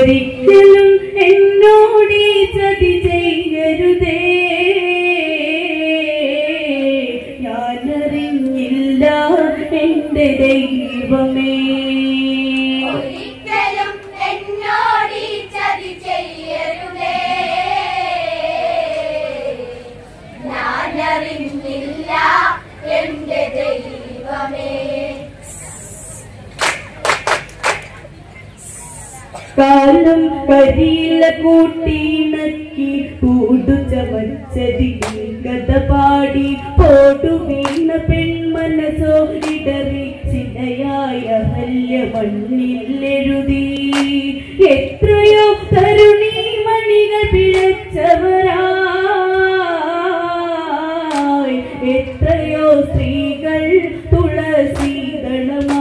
ഒരിക്കലും എന്നോടീ ചതി ചെയ്യരുതേ, ഞാനറിഞ്ഞില്ല എന്റെ ദൈവമേ. ഒരിക്കലും എന്നോടീ ചതി ചെയ്യരുതേ, ഞാനറിഞ്ഞില്ല എന്റെ ദൈവമേ. കാലം കരിയില കൂട്ടിണക്കി കൂടു ചമച്ചതി കഥ പാടി പോടു വീണ പെൺമനസോ ഇടറി ചിലയായ ഹല്യ മണ്ണിലെഴുതി. എത്രയോ തരുണീ മണികൾ പിഴച്ചവരായി, എത്രയോ സ്ത്രീകൾ തുളസി ഗണമായി.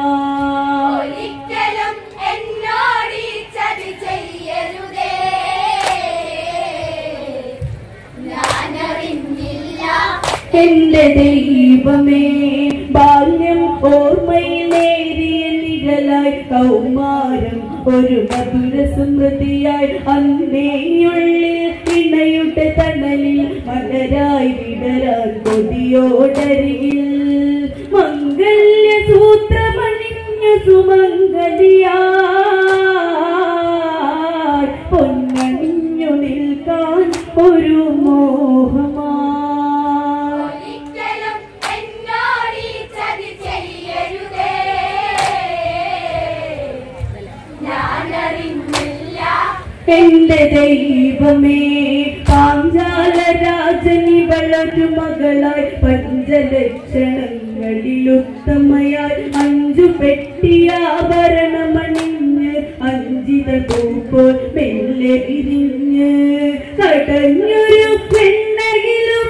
എന്റെ ദൈവമേ, ബാല്യം ഓർമ്മയിലേറിയ നിഴലായി, കൗമാരം ഒരു മധുര സ്മൃതിയായി, അന്നേയുള്ളിൽ ഇണയുടെ തണലിൽ മലരായി വിടരാൻ കൊതിയോടരികിൽ, മംഗല്യ സൂത്രമണിഞ്ഞു സുമംഗലിയായി, പൊന്നണിഞ്ഞു നിൽക്കാൻ ഒരു മോഹമാ. എന്റെ ദൈവമേ, പാഞ്ചാല രാജനി വളരു മകളായി, പഞ്ചലക്ഷണങ്ങളിലുത്തമയായി, 5 പെട്ടിയാഭരണമണിഞ്ഞ് അഞ്ചിത പൂപ്പോൾ മെല്ലെ വിരിഞ്ഞ്, കടഞ്ഞൊരു പെണ്ണകിലും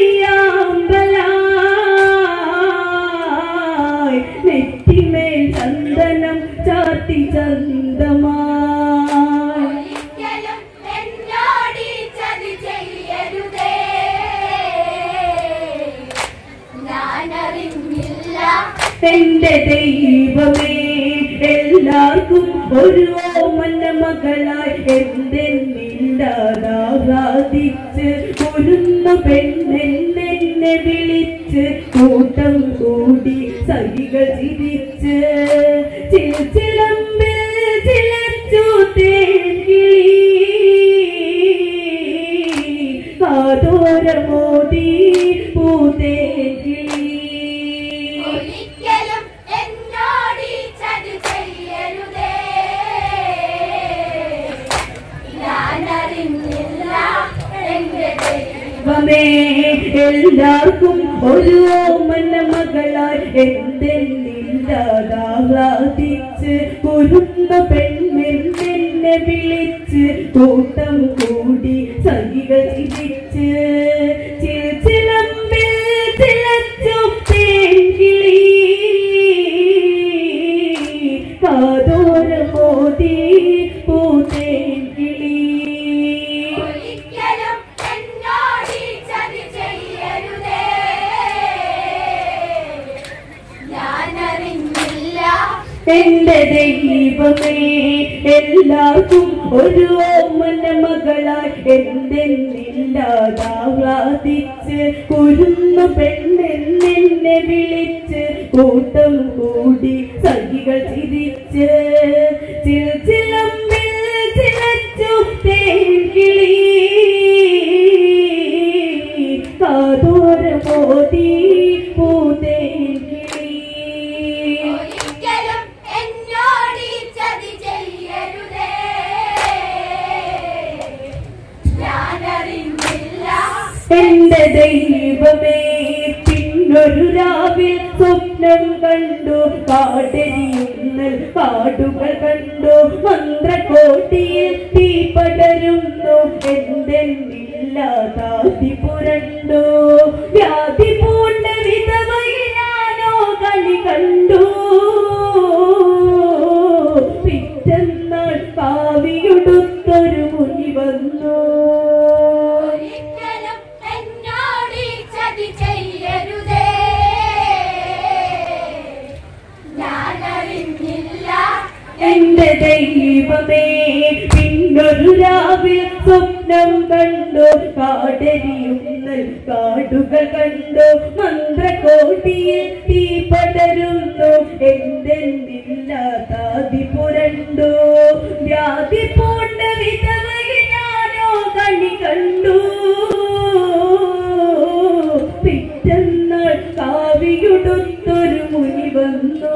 നെയ്യാമ്പലായി, നെറ്റിമേൽ ചന്ദനം ചാത്തി ചന്തമായി. എന്റെ ദൈവമേ, എല്ലാവർക്കും ഒരു ഓമന മകളായി എന്തെന്നില്ലാതാഹ്ലാദിച്ച് കുരുന്നു പെണ്ണെന്നെ വിളിച്ച് കൂട്ടം കൂടി സഖികൾ ചിരിച്ച്, ചിലമ്പിൽ ചിലച്ചു തേൻകിളി, കാതോരമോദി പൂതേൻകിളി. എല്ലാവർക്കും ഒരു ഓമന മകളായി എന്തെന്നില്ലാതാഹ്ലാദിച്ച് കുരുന്ന പെണ്ണെന്നെ വിളിച്ച് കൂട്ടം കൂടി സഖികൾ ചിരിച്ച്, ചിലമ്പിൽ ചിലച്ചു തേൻകിളി, കാതോരമോദി പൂതേൻകിളി. എന്റെ ദൈവമേ, എല്ലാവർക്കും ഒരു ഓമന മകളായി എന്തെന്നില്ലാതാഹ്ലാദിച്ച് കുരുന്ന പെണ്ണെന്നെ വിളിച്ച് കൂട്ടം കൂടി സഖികൾ ചിരിച്ച്, ചിലമ്പിൽ ചിലച്ചു തേൻകിളി, കാതോരമോദി പൂതേൻകിളി. എന്റെ ദൈവമേ, പിന്നൊരു രാവിൽ സ്വപ്നം കണ്ടു, കാടെരിയുന്നൽ കാടുകൾ കണ്ടു, മന്ത്രകോട്ടിയിൽ തീ പടരുന്നു, എന്തെന്നില്ലാതാതി പുരണ്ടു, വ്യാധി പൂണ്ട വിധവയിൽ ഞാനോ കളി കണ്ടു, പിറ്റന്നാൾ കാവിയുടുത്തൊരു മുനി വന്നു. എന്റെ ദൈവമേ, കണ്ടു കാടരിയുന്ന കാടുകൾ കണ്ടു മന്ത്രകോട്ടിയിൽ തീ പടരുന്നു എന്തെന്തില്ലാതാതി പുരണ്ടു വ്യാധി പൂണ്ട വിധവയിൽ ഞാനോ കണി കണ്ടു പിറ്റന്നാൾ കാവിയുടുത്തൊരു മുനി വന്നു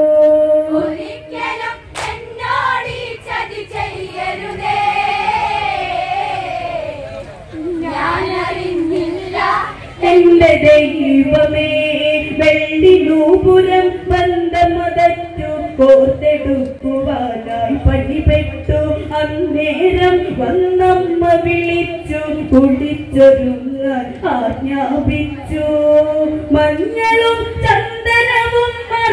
എന്റെ ദൈവമേ വെള്ളി നൂപുരം ബന്ധമതറ്റു കോർത്തെടുക്കുവാനായി പണിപ്പെട്ടു അന്നേരം വന്നമ്മ വിളിച്ചു കുളിച്ചൊരുങ്ങാൻ ആജ്ഞാപിച്ചു മഞ്ഞളും ചന്ദനവും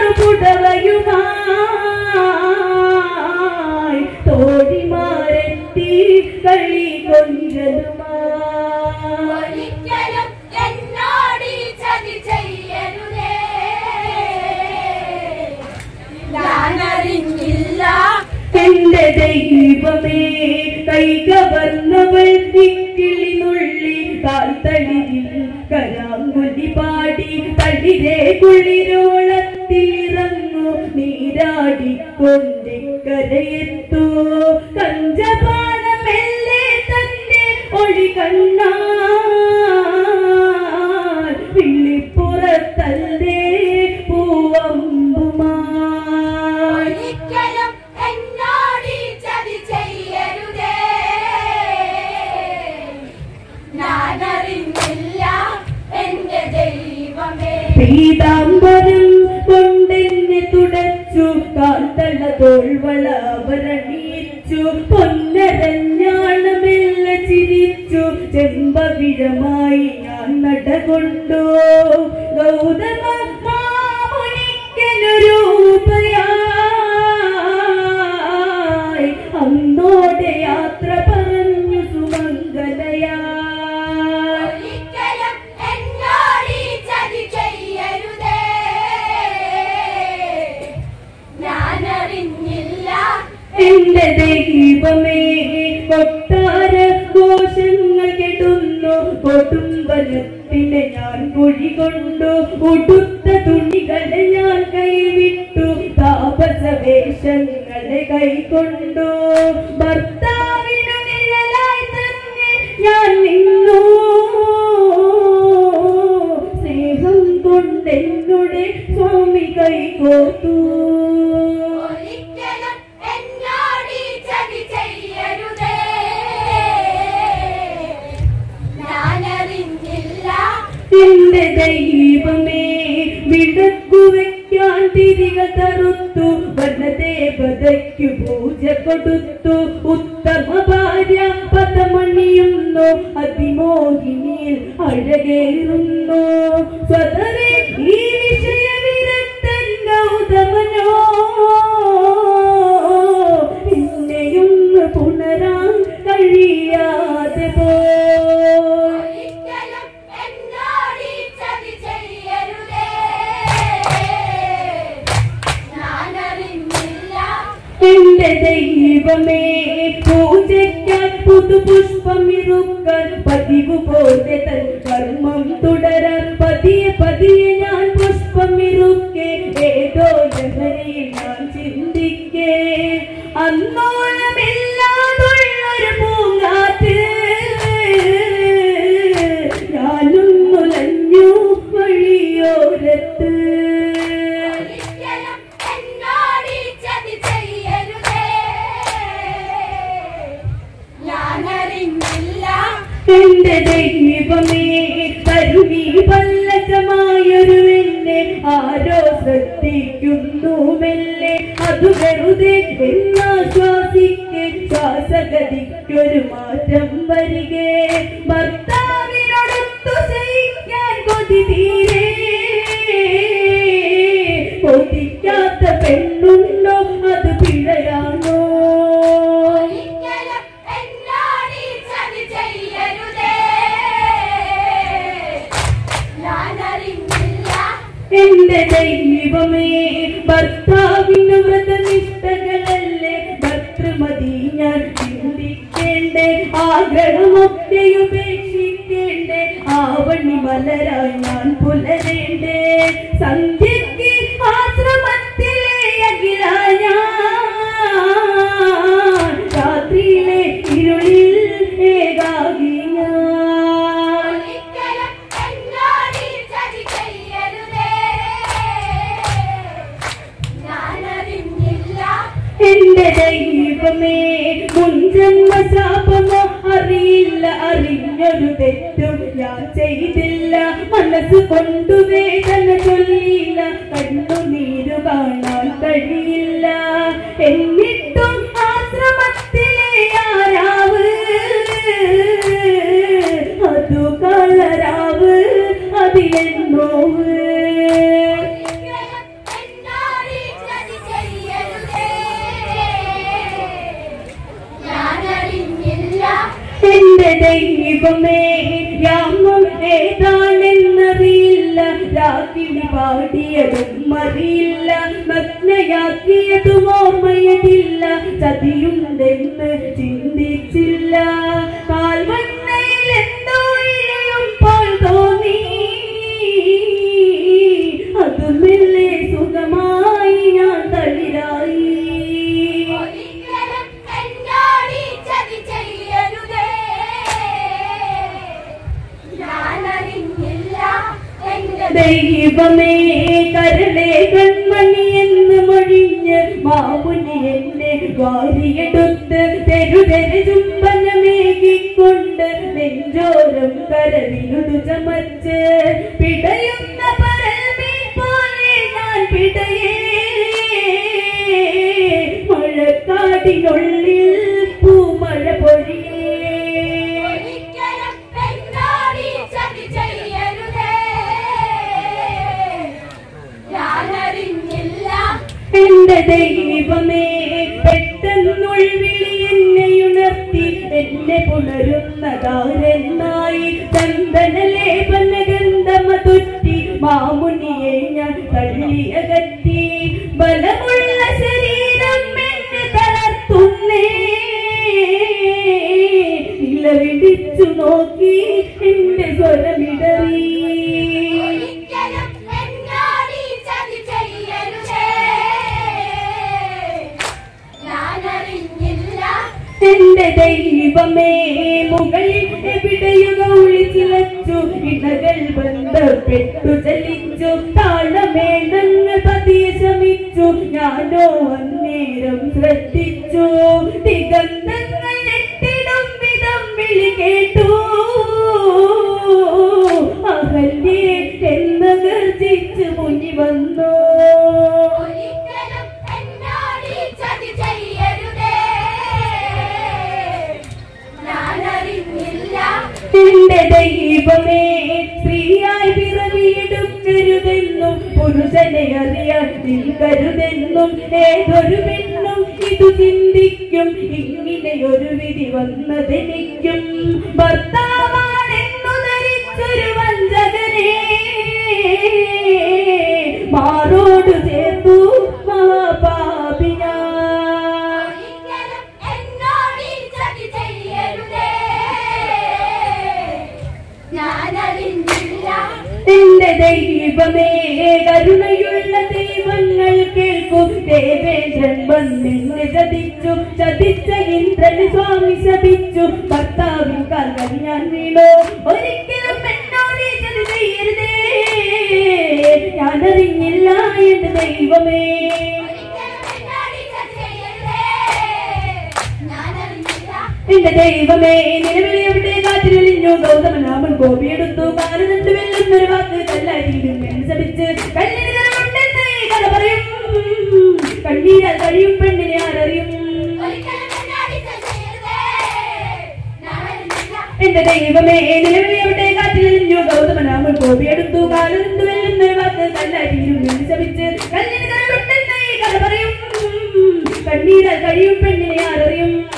മറുപുടവയുമായി തോഴിമാരെത്തി കളി കൊഞ്ചലുമായി എന്റെ ദൈവമേ കൈകവർന്നവൾ തിക്കിളിനുള്ളി കാൽത്തളിരിൽ കരാങ്കുലി പാടി തളിരെ കുളിരോളത്തിലിറങ്ങു നീരാടിക്കൊണ്ടിക്കരയെത്തു കഞ്ചപാണമെല്ലേ തന്റെ ഒളി കണ്ണാൽ വിളിപ്പുറത്തല്ലേ പൂവമ്പുമാ പീതാംബരം കൊണ്ടെന്നെ തുടച്ചു കാൽത്തള തോൾവള ആഭരണീച്ചു പൊന്നരഞ്ഞാണമെല്ല ചിരിച്ചു ചെമ്പവിഴമായി ഞാൻ നടകൊണ്ടു ഗൗതമ മാമുനിക്കനൊരൂപയായി അന്നോടെ യാത്ര പറഞ്ഞു സുമംഗലയാ എന്റെ ദൈവമേ കൊട്ടാര ഘോഷങ്ങൾ കെടുന്നു കൊടുമ്പനത്തിനെ ഞാൻ കുഴികൊണ്ടു ഉടുത്ത തുണികളെ ഞാൻ കൈവിട്ടു താപസവേഷങ്ങളെ കൈകൊണ്ടു ഭർത്താവിനു നിഴലായി തന്നെ ഞാൻ നിന്നു സ്നേഹം കൊണ്ടെന്നുടെ സ്വാമി കൈകോർത്തു എന്റെ ദൈവമേ വിടക്കു വയ്ക്കാൻ തിരികെ തറുത്തു വനദേവതയ്ക്കു പൂജ കൊടുത്തു ഉത്തമ ഭാര്യ പദമണിയുന്നു അതിമോഹിനിയിൽ അഴകേറുന്നു സ്വതവേ ഈ വിഷയ വിരക്തൻ ഗൗതമനോ പിന്നെയൊന്ന് പുണരാൻ കഴിയാതെ പോ എന്റെ ദൈവമേ പൂജയ്ക്കാൻ പുതുപുഷ്പമിറുക്കാൻ പതിവ് പോലെ തൻ കർമ്മം തുടരാൻ പതിയെ പതിയെ ഞാൻ പുഷ്പമിറുക്കെ ഏതോ ലഹരിയിൽ ഞാൻ ചിന്തിക്കേ അന്നോളമില്ലാതുള്ളൊരു പൂങ്കാറ്റ് ഞാനും മുലഞ്ഞു വഴിയോരത്ത് എന്റെ ദൈവമേ കരുണി പല്ലകമായൊരുവെന്നെ ആരോ ശ്രദ്ധിക്കുന്നു മെല്ലെ അതു വെറുതെ എന്നാശ്വാസിക്കെ ശ്വാസഗതിക്കൊരു മാറ്റം വരികെ ഭർത്താവിനോടൊത്തു സഹിക്കാൻ കൊതി തീരെ കൊതിക്കാത്ത പെണ്ണുണ്ടോ അത് പിഴയാണോ എന്റെ ദൈവമേ ഭർത്താവിന് വ്രതനിഷ്ഠകളല്ലേ ഭർത്തൃമതി ഞാൻ ചിന്തിക്കേ അറിയേണ്ടേ ആഗ്രഹമൊക്കെ ഉപേക്ഷിക്കേണ്ടേ ആവണി മലരായി ഞാൻ പുലരേണ്ടേ സന്ധ്യയ്ക്ക് ആശ്രമത്തിലെ അഖിലായ രാത്രിയിലെ ഇരുളിൽ ഏകാകി എന്റെ ദൈവമേ മുൻജന്മ ശാപമോ അറിയില്ല അറിഞ്ഞൊരു തെറ്റും ഞാൻ ചെയ്തില്ല മനസ്സ് കൊണ്ടു വേദന ചൊല്ലിയില്ല കണ്ണുനീരു കാണാൻ കഴിയില്ല എന്നിട്ടും ആശ്രമത്തിലെ ആരാവ് അതു കളരാവ് അതിലെന്നോവ് എന്റെ ദൈവമേ യാമം ഏതാണെന്നറിയില്ല രാത്രി പാടിയതും അറിയില്ല നഗ്നയാക്കിയതും ഓർമ്മയതില്ല ചതിയുണ്ടെന്ന് ചിന്തിച്ചില്ല കാൽവണ്ണയിൽ എന്തോ ഇഴയുമ്പോൾ തോന്നി അതുമെല്ലെ സുഖമായി ഞാൻ തളിരായി ദൈവമേ കരളെ കൺമണി എന്ന് മൊഴിഞ്ഞ് മാമുനി എന്നെ വാരിയെടുത്ത് തെരുതെരു ചുംബനമേകിക്കൊണ്ട് നെഞ്ചോരം കരവിനുതു ചമച്ച് പിടയുന്ന പരമീ പോലെ ഞാൻ പിടയേ മഴക്കാടിനുള്ളിൽ പൂമഴ പൊഴിയേ എന്റെ ദൈവമേ പെട്ടെന്നുൾവിളി എന്നെയുണർത്തി എന്നെ പുണരുന്നതാരെന്നായി ചന്ദനലേപന ഗന്ധമതുറ്റി മാമുനിയെ ഞാൻ തള്ളിയകറ്റി ബലമുള്ള ശരീരം എന്നെ തളർത്തുന്നേ നിലവിളിച്ചു നോക്കി എന്റെ സ്വരമിടറി എന്റെ ദൈവമേ മുകളിൽ എവിടെയുക ഒളിച്ചിലച്ചു ഇടകൾ ബന്ധപ്പെട്ടു ചലിച്ചു താളമേളങ്ങൾ പതിയെ ശമിച്ചു ഞാനോ അന്നേരം ശ്രദ്ധിച്ചു ദിഗന്ധങ്ങൾ എത്തിടും വിധം വിളി കേട്ടു അഹല്യേ എന്ന് ഗർജിച്ച് മുനി വന്നു എന്റെ ദൈവമേ സ്ത്രീയായി പിറവിയെടുക്കരുതെന്നും പുരുഷനെ അറിയാൻ നിൽക്കരുതെന്നും ഏതൊരു പെണ്ണും ഇതു ചിന്തിക്കും ഇങ്ങനെയൊരു വിധി വന്നതെനിക്കും ഭർത്താവാണെന്നു ധരിച്ചൊരു വഞ്ചകനെ മാറോട് ചേർത്തു മഹാപാപിന എന്റെ ദൈവമേ കരുണയുള്ള ദൈവങ്ങൾ കേൾക്കും ദേവേന്ദ്രൻ വന്നെന്നെ ചതിച്ചു ചതിച്ച ഇന്ദ്രൻ സ്വാമി ശപിച്ചു ഭർത്താവിൻ കാൽകൾ ഞാൻ വീണു ഒരിക്കലും എന്നോട് ചതി ചെയ്യരുതേ ഞാനറിഞ്ഞില്ല എന്റെ ദൈവമേ എന്റെ ദൈവമേ നിലവിളി എവിടെ കാറ്റിലിഞ്ഞു ഗൗതമനാമൻ കോപിയെടുത്തു കാലുകൊണ്ട് വെല്ലുന്നൊരു വാക്ക് കല്ലായിരിക്കും എന്ന് ശപിച്ച് കല്ലിന് കഥ പറയും കണ്ണീരാൽ കഴിയും പെണ്ണിനെ ആരറിയും എന്റെ ദൈവമേ നിലവിളി എവിടെ കാറ്റിലിഞ്ഞു ഗൗതമനാമൻ കോപിയെടുത്തു കാലുകൊണ്ട് വെല്ലുന്നൊരു വാക്ക് കല്ലായിരിക്കും എന്ന് ശപിച്ച് കല്ലിന് കഥ പറയും കണ്ണീരാൽ കഴിയും പെണ്ണിനെ ആരറിയും